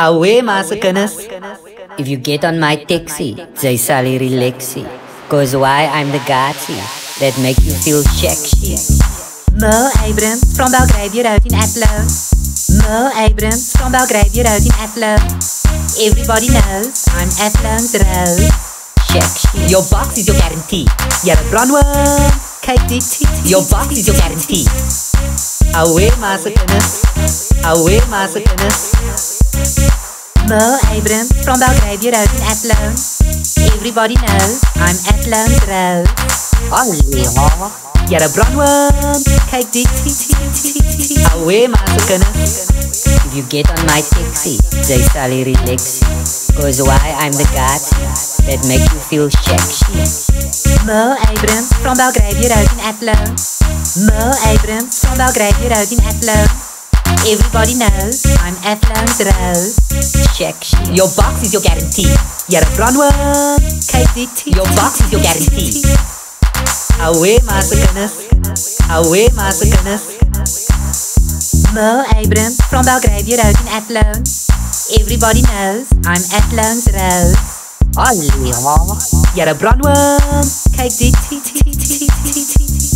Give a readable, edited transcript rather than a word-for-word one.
Away masakanus. If you get on my taxi, they sally relaxy. Cause why I'm the gatsy that make you feel sexy. Merle Abrams from Belgravia Road in Athlone. Merle Abrams from Belgravia Road in Athlone. Everybody knows I'm Athlone's Rose. Sexy. Your box is your guarantee. You're a Bronwyn, KDT. Your box is your guarantee. Away masakanus. Away masakanus. Merle Abrams from Belgravia Road in Athlone. Everybody knows I'm Athlone's Rose. Ollie, You're a Bronwyn, KDT. Away masakanus. if you get on my taxi, they sally relaxy. Cause why I'm the gatsy that make you feel sexy. Merle Abrams from Belgravia Road in Athlone. Merle Abrams from Belgravia Road in Athlone. Everybody knows I'm Athlone's Rose. Sexy. Your box is your guarantee. You're a Bronwyn, KDT. Your box is your guarantee. Away masakanus. Away masakanus. Merle Abrams from Belgravia Road in Athlone. Everybody knows I'm Athlone's Rose. Ollie, You're a Bronwyn, KDT.